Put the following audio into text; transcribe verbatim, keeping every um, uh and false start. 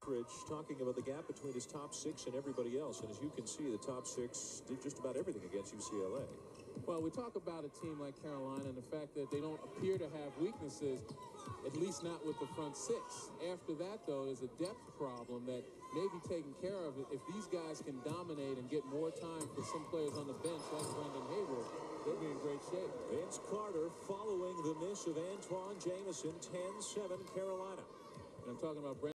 Talking about the gap between his top six and everybody else, and as you can see, the top six did just about everything against U C L A. Well, we talk about a team like Carolina and the fact that they don't appear to have weaknesses, at least not with the front six. After that, though, is a depth problem that may be taken care of. If these guys can dominate and get more time for some players on the bench like Brendan Hayward, they'll be in great shape. Vince Carter following the miss of Antoine Jamison, ten seven Carolina. And I'm talking about Brendan